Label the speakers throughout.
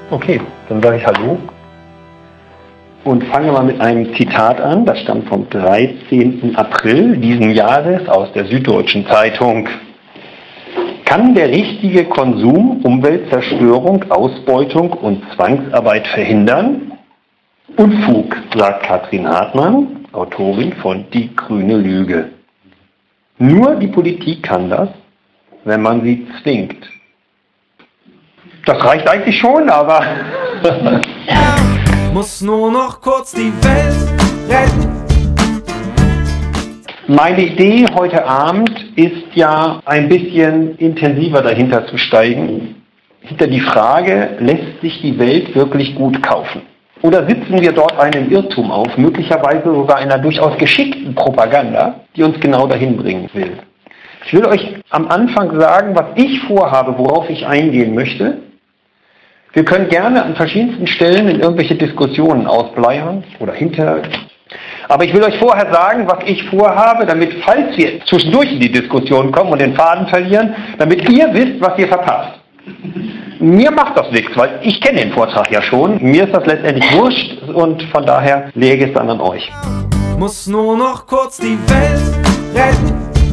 Speaker 1: Okay, dann sage ich Hallo und fange mal mit einem Zitat an. Das stammt vom 13. April diesen Jahres aus der Süddeutschen Zeitung. Kann der richtige Konsum Umweltzerstörung, Ausbeutung und Zwangsarbeit verhindern? Unfug, sagt Katrin Hartmann, Autorin von Die grüne Lüge. Nur die Politik kann das, wenn man sie zwingt. Das reicht eigentlich schon, aber...
Speaker 2: Er muss nur noch kurz die Welt retten.
Speaker 1: Meine Idee heute Abend ist ja ein bisschen intensiver dahinter zu steigen. Hinter die Frage, lässt sich die Welt wirklich gut kaufen? Oder sitzen wir dort einem Irrtum auf, möglicherweise sogar einer durchaus geschickten Propaganda, die uns genau dahin bringen will? Ich will euch am Anfang sagen, was ich vorhabe, worauf ich eingehen möchte. Wir können gerne an verschiedensten Stellen in irgendwelche Diskussionen ausbleiern oder hinter. Aber ich will euch vorher sagen, was ich vorhabe, damit, falls wir zwischendurch in die Diskussion kommen und den Faden verlieren, damit ihr wisst, was ihr verpasst. Mir macht das nichts, weil ich kenne den Vortrag ja schon. Mir ist das letztendlich wurscht und von daher lege es dann an euch.
Speaker 2: Muss nur noch kurz die Welt retten.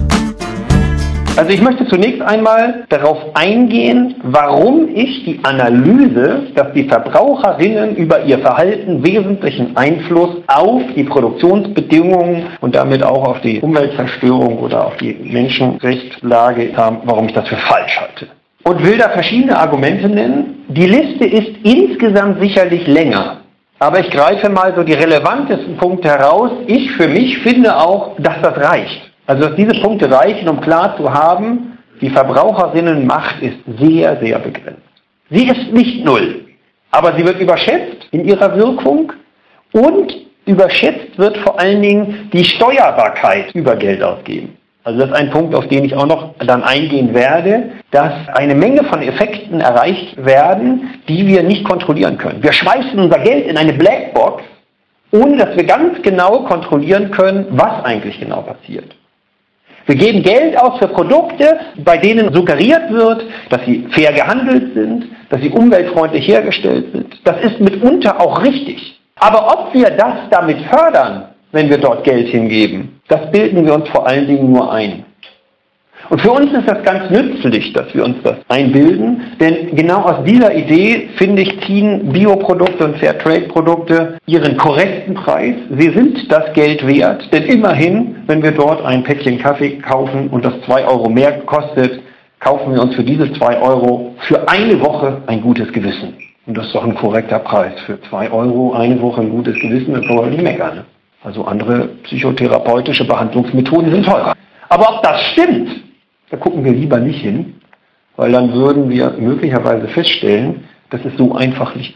Speaker 1: Also ich möchte zunächst einmal darauf eingehen, warum ich die Analyse, dass die Verbraucherinnen über ihr Verhalten wesentlichen Einfluss auf die Produktionsbedingungen und damit auch auf die Umweltzerstörung oder auf die Menschenrechtslage haben, warum ich das für falsch halte. Und will da verschiedene Argumente nennen. Die Liste ist insgesamt sicherlich länger, aber ich greife mal so die relevantesten Punkte heraus. Ich für mich finde auch, dass das reicht. Also dass diese Punkte reichen, um klar zu haben, die Verbraucherinnenmacht ist sehr, sehr begrenzt. Sie ist nicht null, aber sie wird überschätzt in ihrer Wirkung und überschätzt wird vor allen Dingen die Steuerbarkeit über Geld ausgeben. Also das ist ein Punkt, auf den ich auch noch dann eingehen werde, dass eine Menge von Effekten erreicht werden, die wir nicht kontrollieren können. Wir schmeißen unser Geld in eine Blackbox, ohne dass wir ganz genau kontrollieren können, was eigentlich genau passiert. Wir geben Geld aus für Produkte, bei denen suggeriert wird, dass sie fair gehandelt sind, dass sie umweltfreundlich hergestellt sind. Das ist mitunter auch richtig. Aber ob wir das damit fördern, wenn wir dort Geld hingeben, das bilden wir uns vor allen Dingen nur ein. Und für uns ist das ganz nützlich, dass wir uns das einbilden, denn genau aus dieser Idee, finde ich, ziehen Bioprodukte und Fairtrade-Produkte ihren korrekten Preis. Sie sind das Geld wert, denn immerhin, wenn wir dort ein Päckchen Kaffee kaufen und das 2 Euro mehr kostet, kaufen wir uns für diese 2 Euro für eine Woche ein gutes Gewissen. Und das ist doch ein korrekter Preis. Für 2 Euro eine Woche ein gutes Gewissen, das kann man nicht meckern. Ne? Also andere psychotherapeutische Behandlungsmethoden sind teurer. Aber ob das stimmt, da gucken wir lieber nicht hin, weil dann würden wir möglicherweise feststellen, dass es so einfach nicht ist.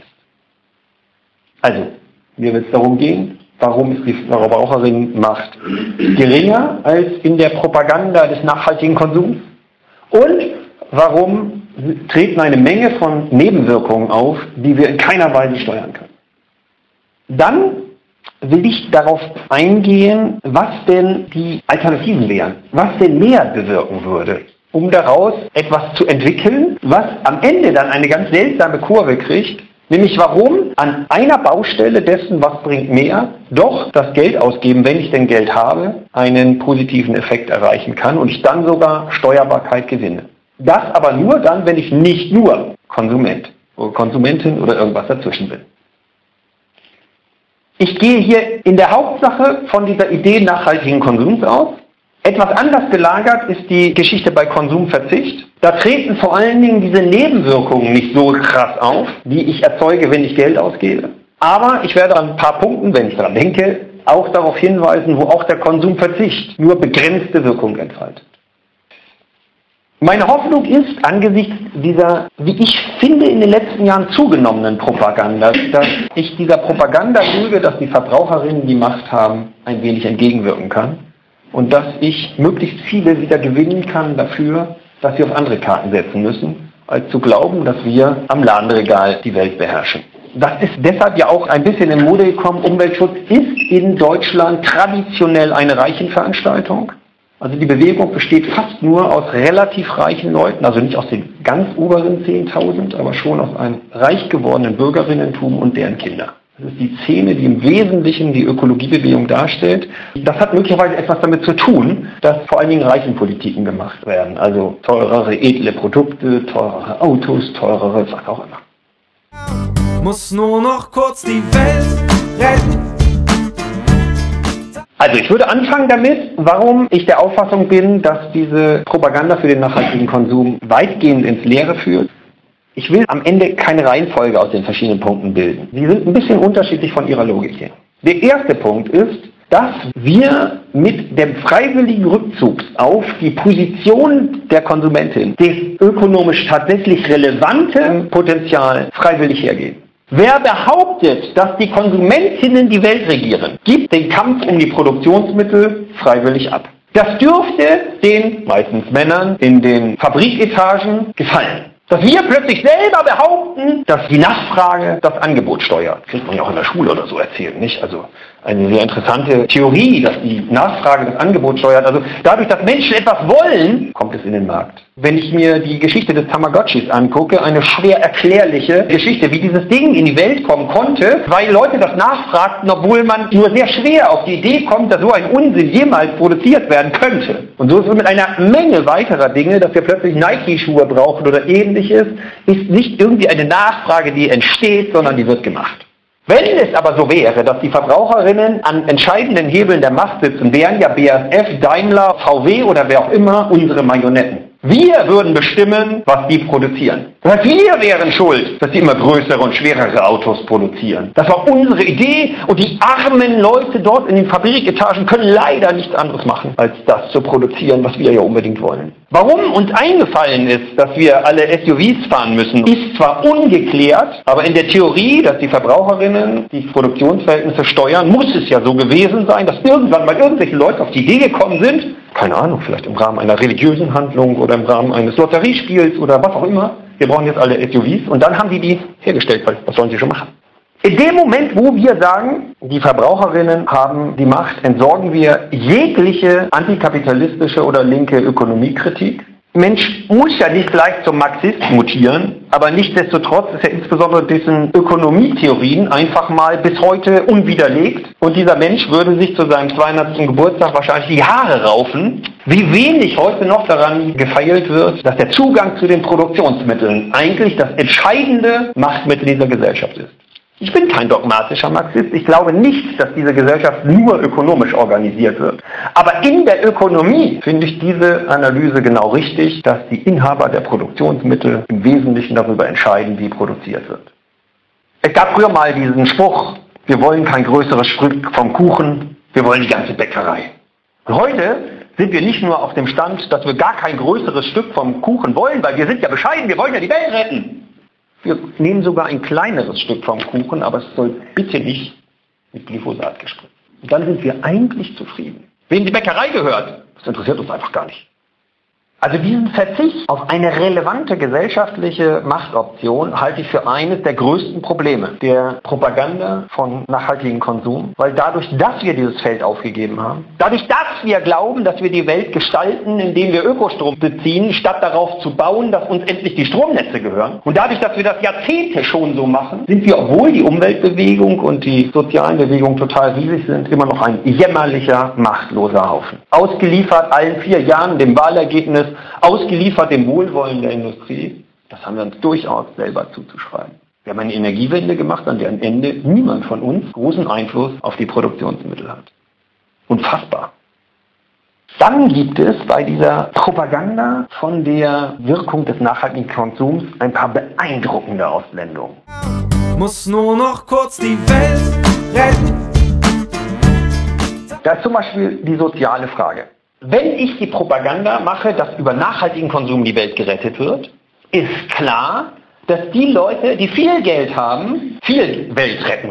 Speaker 1: Also, mir wird es darum gehen, warum ist die Verbraucherinnenmacht geringer als in der Propaganda des nachhaltigen Konsums und warum treten eine Menge von Nebenwirkungen auf, die wir in keiner Weise steuern können. Dann will ich darauf eingehen, was denn die Alternativen wären, was denn mehr bewirken würde, um daraus etwas zu entwickeln, was am Ende dann eine ganz seltsame Kurve kriegt, nämlich warum an einer Baustelle dessen, was bringt mehr, doch das Geld ausgeben, wenn ich denn Geld habe, einen positiven Effekt erreichen kann und ich dann sogar Steuerbarkeit gewinne. Das aber nur dann, wenn ich nicht nur Konsument oder Konsumentin oder irgendwas dazwischen bin. Ich gehe hier in der Hauptsache von dieser Idee nachhaltigen Konsums aus. Etwas anders gelagert ist die Geschichte bei Konsumverzicht. Da treten vor allen Dingen diese Nebenwirkungen nicht so krass auf, die ich erzeuge, wenn ich Geld ausgebe. Aber ich werde an ein paar Punkten, wenn ich daran denke, auch darauf hinweisen, wo auch der Konsumverzicht nur begrenzte Wirkung entfaltet. Meine Hoffnung ist, angesichts dieser, wie ich finde, in den letzten Jahren zugenommenen Propaganda, dass ich dieser Propaganda lüge, dass die Verbraucherinnen die Macht haben, ein wenig entgegenwirken kann und dass ich möglichst viele wieder gewinnen kann dafür, dass wir auf andere Karten setzen müssen, als zu glauben, dass wir am Ladenregal die Welt beherrschen. Das ist deshalb ja auch ein bisschen in Mode gekommen. Umweltschutz ist in Deutschland traditionell eine Reichenveranstaltung. Also die Bewegung besteht fast nur aus relativ reichen Leuten, also nicht aus den ganz oberen 10.000, aber schon aus einem reich gewordenen Bürgerinnentum und deren Kinder. Das ist die Szene, die im Wesentlichen die Ökologiebewegung darstellt. Das hat möglicherweise etwas damit zu tun, dass vor allen Dingen Reichenpolitiken gemacht werden. Also teurere, edle Produkte, teurere Autos, teurere, was auch immer.
Speaker 2: Muss nur noch kurz die Welt retten.
Speaker 1: Also ich würde anfangen damit, warum ich der Auffassung bin, dass diese Propaganda für den nachhaltigen Konsum weitgehend ins Leere führt. Ich will am Ende keine Reihenfolge aus den verschiedenen Punkten bilden. Sie sind ein bisschen unterschiedlich von ihrer Logik her. Der erste Punkt ist, dass wir mit dem freiwilligen Rückzug auf die Position der Konsumentin das ökonomisch tatsächlich relevante Potenzial freiwillig hergeben. Wer behauptet, dass die Konsumentinnen die Welt regieren, gibt den Kampf um die Produktionsmittel freiwillig ab. Das dürfte den, meistens Männern, in den Fabriketagen gefallen. Dass wir plötzlich selber behaupten, dass die Nachfrage das Angebot steuert. Kriegt man ja auch in der Schule oder so erzählt, nicht? Also eine sehr interessante Theorie, dass die Nachfrage das Angebot steuert. Also dadurch, dass Menschen etwas wollen, kommt es in den Markt. Wenn ich mir die Geschichte des Tamagotchis angucke, eine schwer erklärliche Geschichte, wie dieses Ding in die Welt kommen konnte, weil Leute das nachfragten, obwohl man nur sehr schwer auf die Idee kommt, dass so ein Unsinn jemals produziert werden könnte. Und so ist es mit einer Menge weiterer Dinge, dass wir plötzlich Nike-Schuhe brauchen oder ähnliches, ist nicht irgendwie eine Nachfrage, die entsteht, sondern die wird gemacht. Wenn es aber so wäre, dass die Verbraucherinnen an entscheidenden Hebeln der Macht sitzen, wären ja BASF, Daimler, VW oder wer auch immer unsere Marionetten. Wir würden bestimmen, was die produzieren. Das heißt, wir wären schuld, dass sie immer größere und schwerere Autos produzieren. Das war unsere Idee und die armen Leute dort in den Fabriketagen können leider nichts anderes machen, als das zu produzieren, was wir ja unbedingt wollen. Warum uns eingefallen ist, dass wir alle SUVs fahren müssen, ist zwar ungeklärt, aber in der Theorie, dass die Verbraucherinnen die Produktionsverhältnisse steuern, muss es ja so gewesen sein, dass irgendwann mal irgendwelche Leute auf die Idee gekommen sind, keine Ahnung, vielleicht im Rahmen einer religiösen Handlung oder im Rahmen eines Lotteriespiels oder was auch immer, wir brauchen jetzt alle SUVs und dann haben die hergestellt, weil was sollen sie schon machen? In dem Moment, wo wir sagen, die Verbraucherinnen haben die Macht, entsorgen wir jegliche antikapitalistische oder linke Ökonomiekritik. Mensch muss ja nicht gleich zum Marxist mutieren, aber nichtsdestotrotz ist ja insbesondere dessen Ökonomietheorien einfach mal bis heute unwiderlegt. Und dieser Mensch würde sich zu seinem 200. Geburtstag wahrscheinlich die Haare raufen, wie wenig heute noch daran gefeilt wird, dass der Zugang zu den Produktionsmitteln eigentlich das entscheidende Machtmittel dieser Gesellschaft ist. Ich bin kein dogmatischer Marxist. Ich glaube nicht, dass diese Gesellschaft nur ökonomisch organisiert wird. Aber in der Ökonomie finde ich diese Analyse genau richtig, dass die Inhaber der Produktionsmittel im Wesentlichen darüber entscheiden, wie produziert wird. Es gab früher mal diesen Spruch, wir wollen kein größeres Stück vom Kuchen, wir wollen die ganze Bäckerei. Und heute sind wir nicht nur auf dem Stand, dass wir gar kein größeres Stück vom Kuchen wollen, weil wir sind ja bescheiden, wir wollen ja die Welt retten. Wir nehmen sogar ein kleineres Stück vom Kuchen, aber es soll bitte nicht mit Glyphosat gespritzt. Und dann sind wir eigentlich zufrieden. Wem die Bäckerei gehört, das interessiert uns einfach gar nicht. Also diesen Verzicht auf eine relevante gesellschaftliche Machtoption halte ich für eines der größten Probleme der Propaganda von nachhaltigem Konsum, weil dadurch, dass wir dieses Feld aufgegeben haben, dadurch, dass wir glauben, dass wir die Welt gestalten, indem wir Ökostrom beziehen, statt darauf zu bauen, dass uns endlich die Stromnetze gehören, und dadurch, dass wir das Jahrzehnte schon so machen, sind wir, obwohl die Umweltbewegung und die sozialen Bewegungen total riesig sind, immer noch ein jämmerlicher, machtloser Haufen. Ausgeliefert allen 4 Jahren dem Wahlergebnis, ausgeliefert dem Wohlwollen der Industrie, das haben wir uns durchaus selber zuzuschreiben. Wir haben eine Energiewende gemacht, an deren Ende niemand von uns großen Einfluss auf die Produktionsmittel hat. Unfassbar. Dann gibt es bei dieser Propaganda von der Wirkung des nachhaltigen Konsums ein paar beeindruckende Ausblendungen.
Speaker 2: Muss nur noch kurz die Welt retten.
Speaker 1: Da ist zum Beispiel die soziale Frage. Wenn ich die Propaganda mache, dass über nachhaltigen Konsum die Welt gerettet wird, ist klar, dass die Leute, die viel Geld haben, viel Welt retten können.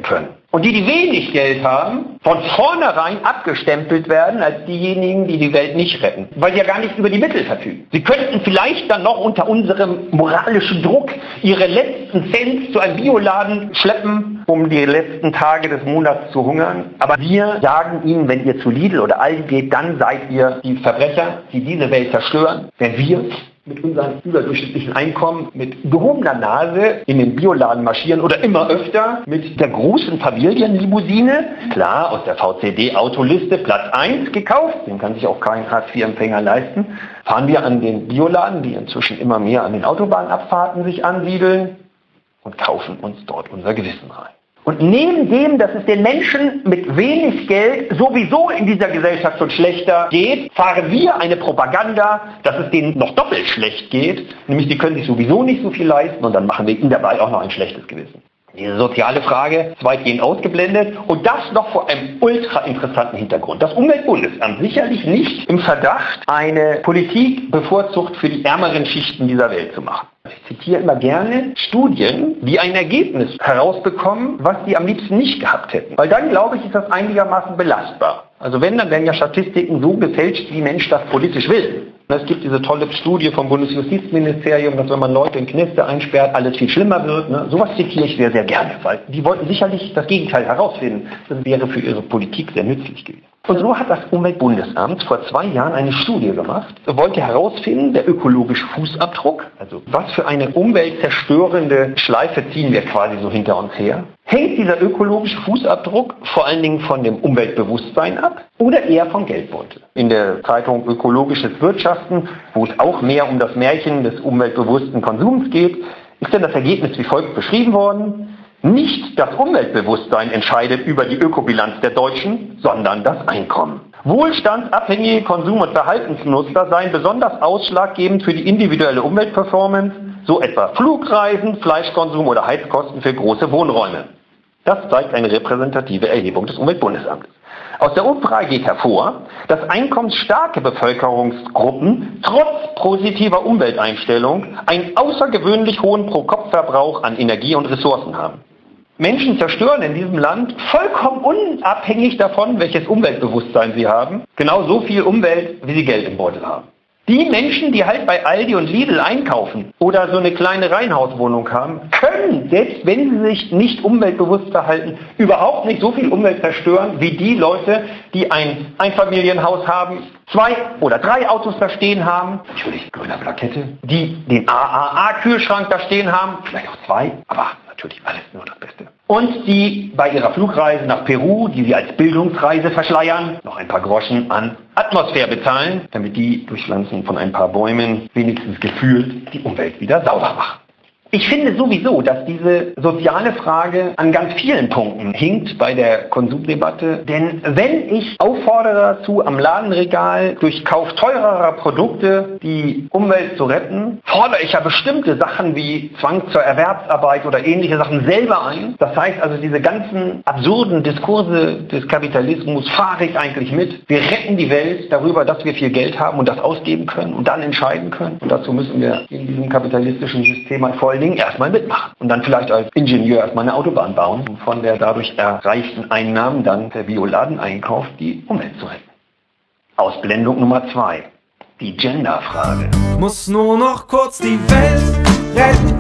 Speaker 1: Und die, die wenig Geld haben, von vornherein abgestempelt werden als diejenigen, die die Welt nicht retten, weil sie ja gar nicht über die Mittel verfügen. Sie könnten vielleicht dann noch unter unserem moralischen Druck ihre letzten Cent zu einem Bioladen schleppen, um die letzten Tage des Monats zu hungern. Aber wir sagen ihnen, wenn ihr zu Lidl oder Aldi geht, dann seid ihr die Verbrecher, die diese Welt zerstören. Wenn wir mit unserem überdurchschnittlichen Einkommen mit gehobener Nase in den Bioladen marschieren oder immer öfter mit der großen Familienlimousine, klar, aus der VCD-Autoliste Platz 1 gekauft, den kann sich auch kein Hartz-IV-Empfänger leisten, fahren wir an den Bioladen, die inzwischen immer mehr an den Autobahnabfahrten sich ansiedeln, und kaufen uns dort unser Gewissen rein. Und neben dem, dass es den Menschen mit wenig Geld sowieso in dieser Gesellschaft schon schlechter geht, fahren wir eine Propaganda, dass es denen noch doppelt schlecht geht. Nämlich, die können sich sowieso nicht so viel leisten und dann machen wir ihnen dabei auch noch ein schlechtes Gewissen. Diese soziale Frage ist weitgehend ausgeblendet und das noch vor einem ultra interessanten Hintergrund. Das Umweltbundesamt sicherlich nicht im Verdacht, eine Politik bevorzugt für die ärmeren Schichten dieser Welt zu machen. Ich zitiere immer gerne Studien, die ein Ergebnis herausbekommen, was sie am liebsten nicht gehabt hätten. Weil dann, glaube ich, ist das einigermaßen belastbar. Also wenn, dann werden ja Statistiken so gefälscht, wie Mensch das politisch will. Es gibt diese tolle Studie vom Bundesjustizministerium, dass wenn man Leute in Kneste einsperrt, alles viel schlimmer wird. Ne? Sowas zitiere ich sehr, sehr gerne, weil die wollten sicherlich das Gegenteil herausfinden. Das wäre für ihre Politik sehr nützlich gewesen. Und so hat das Umweltbundesamt vor 2 Jahren eine Studie gemacht, wollte herausfinden, der ökologische Fußabdruck, also was für eine umweltzerstörende Schleife ziehen wir quasi so hinter uns her. Hängt dieser ökologische Fußabdruck vor allen Dingen von dem Umweltbewusstsein ab oder eher vom Geldbeutel? In der Zeitung Ökologisches Wirtschaften, wo es auch mehr um das Märchen des umweltbewussten Konsums geht, ist dann das Ergebnis wie folgt beschrieben worden. Nicht das Umweltbewusstsein entscheidet über die Ökobilanz der Deutschen, sondern das Einkommen. Wohlstandsabhängige Konsum- und Verhaltensmuster seien besonders ausschlaggebend für die individuelle Umweltperformance, so etwa Flugreisen, Fleischkonsum oder Heizkosten für große Wohnräume. Das zeigt eine repräsentative Erhebung des Umweltbundesamtes. Aus der Umfrage geht hervor, dass einkommensstarke Bevölkerungsgruppen trotz positiver Umwelteinstellung einen außergewöhnlich hohen Pro-Kopf-Verbrauch an Energie und Ressourcen haben. Menschen zerstören in diesem Land vollkommen unabhängig davon, welches Umweltbewusstsein sie haben, genau so viel Umwelt, wie sie Geld im Beutel haben. Die Menschen, die halt bei Aldi und Lidl einkaufen oder so eine kleine Reihenhauswohnung haben, können, selbst wenn sie sich nicht umweltbewusst verhalten, überhaupt nicht so viel Umwelt zerstören, wie die Leute, die ein Einfamilienhaus haben, 2 oder 3 Autos da stehen haben, natürlich grüner Plakette, die den AAA-Kühlschrank da stehen haben, vielleicht auch 2, aber natürlich alles nur das Beste. Und die bei ihrer Flugreise nach Peru, die sie als Bildungsreise verschleiern, noch ein paar Groschen an Atmosphäre bezahlen, damit die durch Pflanzen von ein paar Bäumen wenigstens gefühlt die Umwelt wieder sauber machen. Ich finde sowieso, dass diese soziale Frage an ganz vielen Punkten hinkt bei der Konsumdebatte. Denn wenn ich auffordere dazu, am Ladenregal durch Kauf teurerer Produkte die Umwelt zu retten, fordere ich ja bestimmte Sachen wie Zwang zur Erwerbsarbeit oder ähnliche Sachen selber ein. Das heißt also, diese ganzen absurden Diskurse des Kapitalismus fahre ich eigentlich mit. Wir retten die Welt darüber, dass wir viel Geld haben und das ausgeben können und dann entscheiden können. Und dazu müssen wir in diesem kapitalistischen System halt vor allen Dingen erstmal mitmachen und dann vielleicht als Ingenieur erstmal eine Autobahn bauen und von der dadurch erreichten Einnahmen dann der Bioladeneinkauf die Umwelt zu retten. Ausblendung Nummer 2. Die Genderfrage.
Speaker 2: Muss nur noch kurz die Welt retten.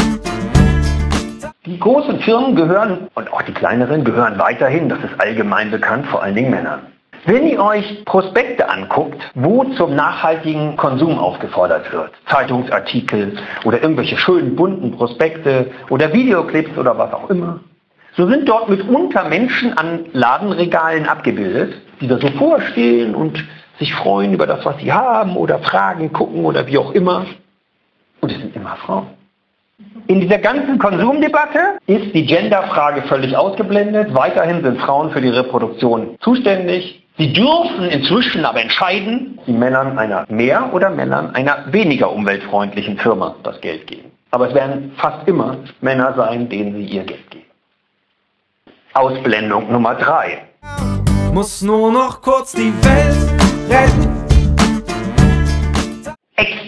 Speaker 1: Die großen Firmen gehören, und auch die kleineren, gehören weiterhin, das ist allgemein bekannt, vor allen Dingen Männern. Wenn ihr euch Prospekte anguckt, wo zum nachhaltigen Konsum aufgefordert wird, Zeitungsartikel oder irgendwelche schönen bunten Prospekte oder Videoclips oder was auch immer, so sind dort mitunter Menschen an Ladenregalen abgebildet, die da so vorstehen und sich freuen über das, was sie haben oder fragen, gucken oder wie auch immer. Und es sind immer Frauen. In dieser ganzen Konsumdebatte ist die Genderfrage völlig ausgeblendet. Weiterhin sind Frauen für die Reproduktion zuständig. Sie dürfen inzwischen aber entscheiden, die Männern einer mehr oder Männern einer weniger umweltfreundlichen Firma das Geld geben. Aber es werden fast immer Männer sein, denen sie ihr Geld geben. Ausblendung Nummer 3.
Speaker 2: Muss nur noch kurz die Welt retten.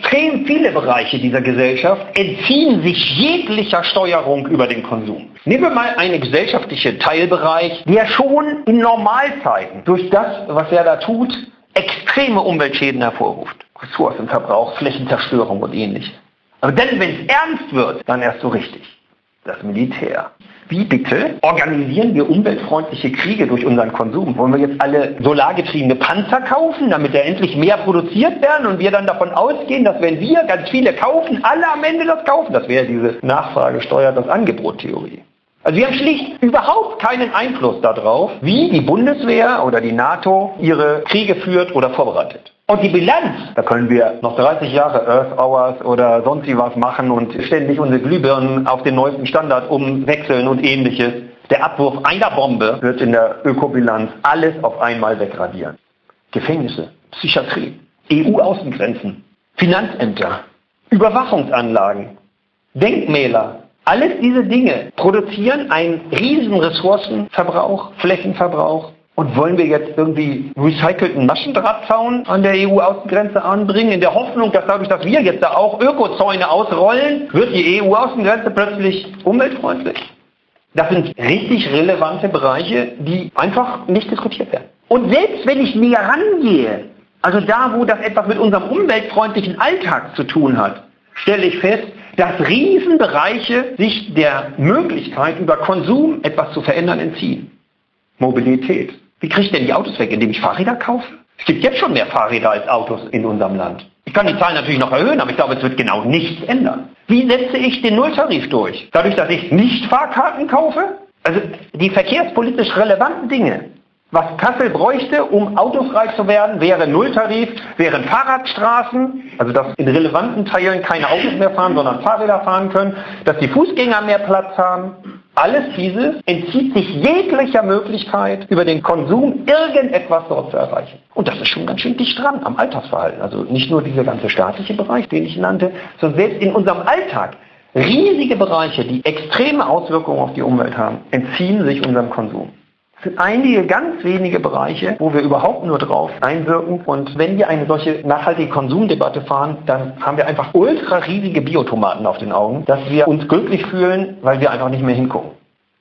Speaker 1: Extrem viele Bereiche dieser Gesellschaft entziehen sich jeglicher Steuerung über den Konsum. Nehmen wir mal einen gesellschaftlichen Teilbereich, der schon in Normalzeiten durch das, was er da tut, extreme Umweltschäden hervorruft. Ressourcenverbrauch, Flächenzerstörung und ähnliches. Aber dann, wenn es ernst wird, dann erst so richtig. Das Militär. Wie bitte organisieren wir umweltfreundliche Kriege durch unseren Konsum? Wollen wir jetzt alle solargetriebene Panzer kaufen, damit da endlich mehr produziert werden und wir dann davon ausgehen, dass wenn wir ganz viele kaufen, alle am Ende das kaufen? Das wäre diese Nachfrage steuert das Angebot-Theorie. Also wir haben schlicht überhaupt keinen Einfluss darauf, wie die Bundeswehr oder die NATO ihre Kriege führt oder vorbereitet. Und die Bilanz, da können wir noch 30 Jahre Earth Hours oder sonst wie was machen und ständig unsere Glühbirnen auf den neuesten Standard umwechseln und ähnliches. Der Abwurf einer Bombe wird in der Ökobilanz alles auf einmal wegradieren. Gefängnisse, Psychiatrie, EU-Außengrenzen, Finanzämter, Überwachungsanlagen, Denkmäler. Alles diese Dinge produzieren einen riesen Ressourcenverbrauch, Flächenverbrauch. Und wollen wir jetzt irgendwie recycelten Maschendrahtzaun an der EU-Außengrenze anbringen, in der Hoffnung, dass dadurch, dass wir jetzt da auch Ökozäune ausrollen, wird die EU-Außengrenze plötzlich umweltfreundlich? Das sind richtig relevante Bereiche, die einfach nicht diskutiert werden. Und selbst wenn ich näher rangehe, also da, wo das etwas mit unserem umweltfreundlichen Alltag zu tun hat, stelle ich fest, dass Riesenbereiche sich der Möglichkeit, über Konsum etwas zu verändern, entziehen. Mobilität. Wie kriege ich denn die Autos weg, indem ich Fahrräder kaufe? Es gibt jetzt schon mehr Fahrräder als Autos in unserem Land. Ich kann die Zahlen natürlich noch erhöhen, aber ich glaube, es wird genau nichts ändern. Wie setze ich den Nulltarif durch? Dadurch, dass ich nicht Fahrkarten kaufe? Also die verkehrspolitisch relevanten Dinge. Was Kassel bräuchte, um autofrei zu werden, wäre Nulltarif, wären Fahrradstraßen, also dass in relevanten Teilen keine Autos mehr fahren, sondern Fahrräder fahren können, dass die Fußgänger mehr Platz haben. Alles dieses entzieht sich jeglicher Möglichkeit, über den Konsum irgendetwas dort zu erreichen. Und das ist schon ganz schön dicht dran am Alltagsverhalten. Also nicht nur dieser ganze staatliche Bereich, den ich nannte, sondern selbst in unserem Alltag. Riesige Bereiche, die extreme Auswirkungen auf die Umwelt haben, entziehen sich unserem Konsum. Es sind einige ganz wenige Bereiche, wo wir überhaupt nur drauf einwirken. Und wenn wir eine solche nachhaltige Konsumdebatte fahren, dann haben wir einfach ultra riesige Biotomaten auf den Augen, dass wir uns glücklich fühlen, weil wir einfach nicht mehr hingucken.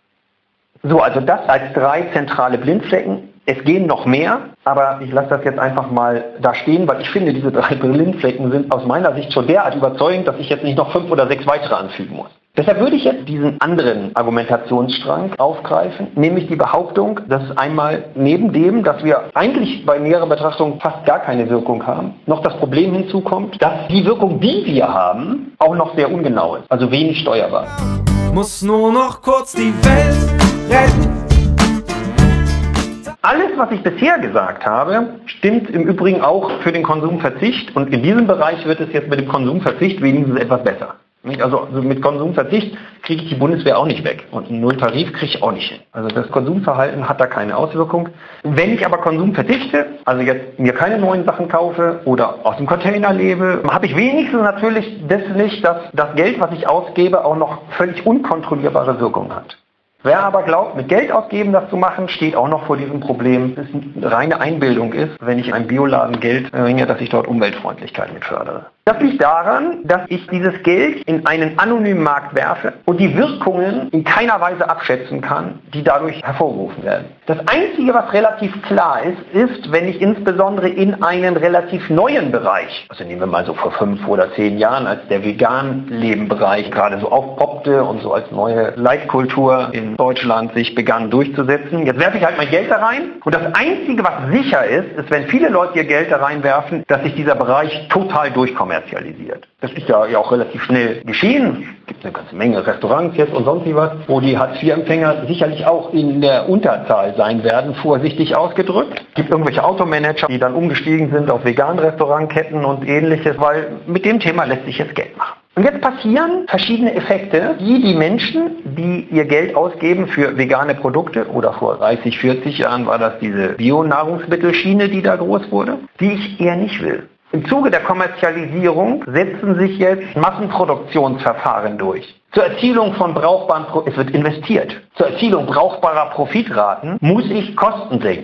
Speaker 1: So, also das als 3 zentrale Blindflecken. Es gehen noch mehr, aber ich lasse das jetzt einfach mal da stehen, weil ich finde, diese 3 Blindflecken sind aus meiner Sicht schon derart überzeugend, dass ich jetzt nicht noch 5 oder 6 weitere anfügen muss. Deshalb würde ich jetzt diesen anderen Argumentationsstrang aufgreifen, nämlich die Behauptung, dass einmal neben dem, dass wir eigentlich bei näherer Betrachtung fast gar keine Wirkung haben, noch das Problem hinzukommt, dass die Wirkung, die wir haben, auch noch sehr ungenau ist, also wenig steuerbar.
Speaker 2: Muss nur noch kurz die Welt retten.
Speaker 1: Alles, was ich bisher gesagt habe, stimmt im Übrigen auch für den Konsumverzicht und in diesem Bereich wird es jetzt mit dem Konsumverzicht wenigstens etwas besser. Also mit Konsumverzicht kriege ich die Bundeswehr auch nicht weg und einen Nulltarif kriege ich auch nicht hin. Also das Konsumverhalten hat da keine Auswirkung. Wenn ich aber Konsum verzichte, also jetzt mir keine neuen Sachen kaufe oder aus dem Container lebe, habe ich wenigstens natürlich das nicht, dass das Geld, was ich ausgebe, auch noch völlig unkontrollierbare Wirkung hat. Wer aber glaubt, mit Geld ausgeben das zu machen, steht auch noch vor diesem Problem, dass es eine reine Einbildung ist, wenn ich in einem Bioladen Geld bringe, dass ich dort Umweltfreundlichkeit mit fördere. Das liegt daran, dass ich dieses Geld in einen anonymen Markt werfe und die Wirkungen in keiner Weise abschätzen kann, die dadurch hervorgerufen werden. Das Einzige, was relativ klar ist, wenn ich insbesondere in einen relativ neuen Bereich, also nehmen wir mal so vor 5 oder 10 Jahren, als der Vegan-Leben-Bereich gerade so aufpoppte und so als neue Leitkultur in Deutschland sich begann durchzusetzen. Jetzt werfe ich halt mein Geld da rein und das Einzige, was sicher ist, wenn viele Leute ihr Geld da reinwerfen, dass sich dieser Bereich total durchkommerzialisiert. Das ist ja auch relativ schnell geschehen. Es gibt eine ganze Menge Restaurants jetzt und sonst was, wo die Hartz-IV-Empfänger sicherlich auch in der Unterzahl sein werden, vorsichtig ausgedrückt. Es gibt irgendwelche Automanager, die dann umgestiegen sind auf veganen Restaurantketten und ähnliches, weil mit dem Thema lässt sich jetzt Geld machen. Und jetzt passieren verschiedene Effekte, die Menschen, die ihr Geld ausgeben für vegane Produkte, oder vor 30, 40 Jahren war das diese Bio-Nahrungsmittelschiene, die da groß wurde, die ich eher nicht will. Im Zuge der Kommerzialisierung setzen sich jetzt Massenproduktionsverfahren durch. Zur Erzielung von es wird investiert. Zur Erzielung brauchbarer Profitraten muss ich Kosten senken.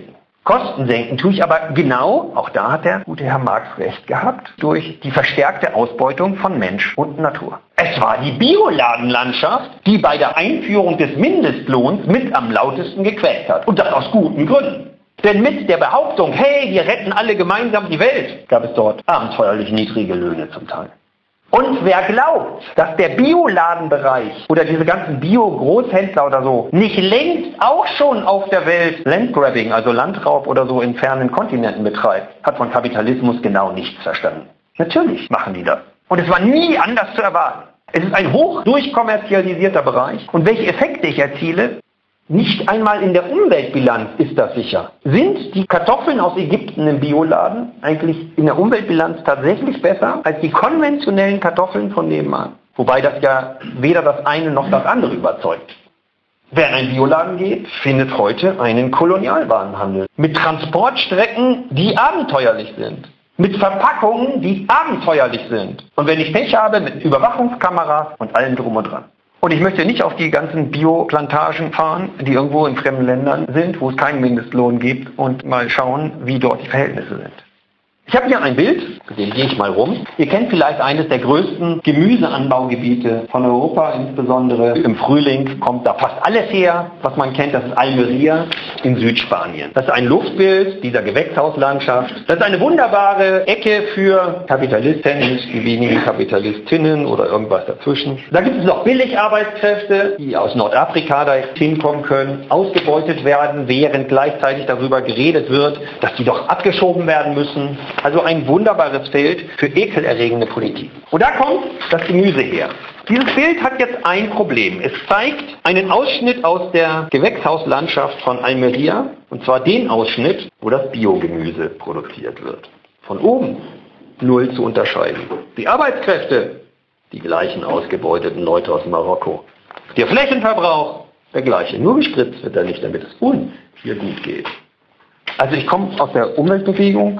Speaker 1: Kosten senken tue ich aber genau, auch da hat der gute Herr Marx recht gehabt, durch die verstärkte Ausbeutung von Mensch und Natur. Es war die Bioladenlandschaft, die bei der Einführung des Mindestlohns mit am lautesten gequält hat. Und das aus guten Gründen. Denn mit der Behauptung, hey, wir retten alle gemeinsam die Welt, gab es dort abenteuerlich niedrige Löhne zum Teil. Und wer glaubt, dass der Bioladenbereich oder diese ganzen Bio-Großhändler oder so nicht längst auch schon auf der Welt Landgrabbing, also Landraub oder so in fernen Kontinenten betreibt, hat von Kapitalismus genau nichts verstanden. Natürlich machen die das. Und es war nie anders zu erwarten. Es ist ein hoch durchkommerzialisierter Bereich. Und welche Effekte ich erziele, nicht einmal in der Umweltbilanz ist das sicher. Sind die Kartoffeln aus Ägypten im Bioladen eigentlich in der Umweltbilanz tatsächlich besser als die konventionellen Kartoffeln von nebenan? Wobei das ja weder das eine noch das andere überzeugt. Wer in einen Bioladen geht, findet heute einen Kolonialwarenhandel. Mit Transportstrecken, die abenteuerlich sind. Mit Verpackungen, die abenteuerlich sind. Und wenn ich Pech habe, mit Überwachungskameras und allem drum und dran. Und ich möchte nicht auf die ganzen Bioplantagen fahren, die irgendwo in fremden Ländern sind, wo es keinen Mindestlohn gibt, und mal schauen, wie dort die Verhältnisse sind. Ich habe hier ein Bild, mit dem gehe ich mal rum. Ihr kennt vielleicht eines der größten Gemüseanbaugebiete von Europa, insbesondere im Frühling kommt da fast alles her, was man kennt. Das ist Almería in Südspanien. Das ist ein Luftbild dieser Gewächshauslandschaft. Das ist eine wunderbare Ecke für Kapitalisten, nicht die wenigen Kapitalistinnen oder irgendwas dazwischen. Da gibt es noch Billigarbeitskräfte, die aus Nordafrika da hinkommen können, ausgebeutet werden, während gleichzeitig darüber geredet wird, dass die doch abgeschoben werden müssen. Also ein wunderbares Feld für ekelerregende Politik. Und da kommt das Gemüse her. Dieses Bild hat jetzt ein Problem. Es zeigt einen Ausschnitt aus der Gewächshauslandschaft von Almería, und zwar den Ausschnitt, wo das Biogemüse produziert wird. Von oben null zu unterscheiden. Die Arbeitskräfte, die gleichen ausgebeuteten Leute aus Marokko. Der Flächenverbrauch, der gleiche. Nur gespritzt wird er nicht, damit es uns hier gut geht. Also ich komme aus der Umweltbewegung,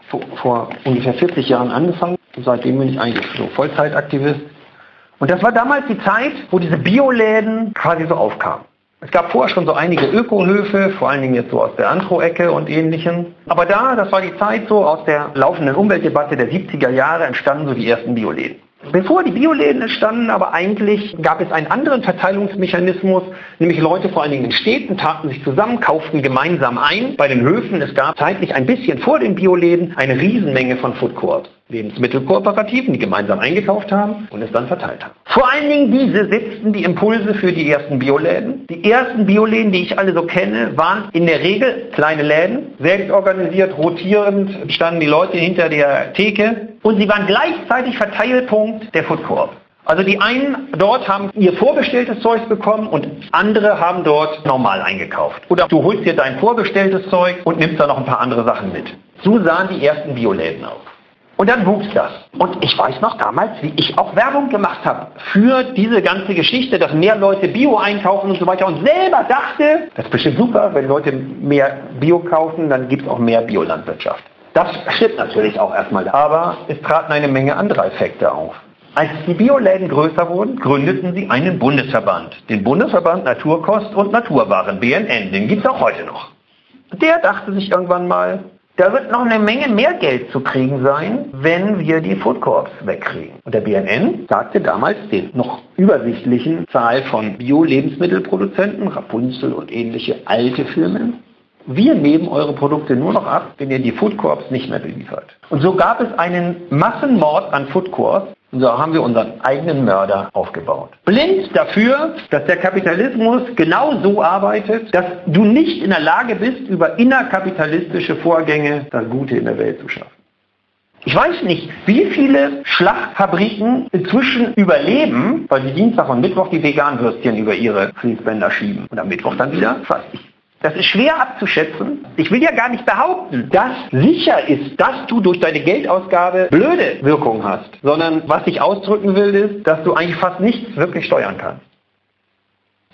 Speaker 1: vor ungefähr 40 Jahren angefangen. Und seitdem bin ich eigentlich so Vollzeitaktivist. Und das war damals die Zeit, wo diese Bioläden quasi so aufkamen. Es gab vorher schon so einige Ökohöfe, vor allen Dingen jetzt so aus der Andro-Ecke und Ähnlichem. Aber das war die Zeit so aus der laufenden Umweltdebatte der 70er Jahre entstanden so die ersten Bioläden. Bevor die Bioläden entstanden, aber eigentlich gab es einen anderen Verteilungsmechanismus, nämlich Leute vor allen Dingen in Städten taten sich zusammen, kauften gemeinsam ein bei den Höfen. Es gab zeitlich ein bisschen vor den Bioläden eine Riesenmenge von Foodcourts, Lebensmittelkooperativen, die gemeinsam eingekauft haben und es dann verteilt haben. Vor allen Dingen diese setzten die Impulse für die ersten Bioläden. Die ersten Bioläden, die ich alle so kenne, waren in der Regel kleine Läden, selbst organisiert, rotierend, standen die Leute hinter der Theke und sie waren gleichzeitig Verteilpunkt der Foodcourt. Also die einen dort haben ihr vorbestelltes Zeug bekommen und andere haben dort normal eingekauft. Oder du holst dir dein vorbestelltes Zeug und nimmst da noch ein paar andere Sachen mit. So sahen die ersten Bioläden aus. Und dann wuchs das. Und ich weiß noch damals, wie ich auch Werbung gemacht habe für diese ganze Geschichte, dass mehr Leute Bio einkaufen und so weiter. Und selber dachte, das ist bestimmt super, wenn Leute mehr Bio kaufen, dann gibt es auch mehr Biolandwirtschaft. Das stimmt natürlich auch erstmal. Aber es traten eine Menge anderer Effekte auf. Als die Bioläden größer wurden, gründeten sie einen Bundesverband. Den Bundesverband Naturkost und Naturwaren, BNN. Den gibt es auch heute noch. Der dachte sich irgendwann mal, da wird noch eine Menge mehr Geld zu kriegen sein, wenn wir die Foodcourts wegkriegen. Und der BNN sagte damals den noch übersichtlichen Zahl von Bio-Lebensmittelproduzenten, Rapunzel und ähnliche alte Firmen, wir nehmen eure Produkte nur noch ab, wenn ihr die Foodcourts nicht mehr beliefert. Und so gab es einen Massenmord an Foodcourts. Und so haben wir unseren eigenen Mörder aufgebaut. Blind dafür, dass der Kapitalismus genau so arbeitet, dass du nicht in der Lage bist, über innerkapitalistische Vorgänge das Gute in der Welt zu schaffen. Ich weiß nicht, wie viele Schlachtfabriken inzwischen überleben, weil sie Dienstag und Mittwoch die Veganwürstchen über ihre Fließbänder schieben. Und am Mittwoch dann wieder, weiß ich. Das ist schwer abzuschätzen. Ich will ja gar nicht behaupten, dass sicher ist, dass du durch deine Geldausgabe blöde Wirkungen hast, sondern was ich ausdrücken will, ist, dass du eigentlich fast nichts wirklich steuern kannst.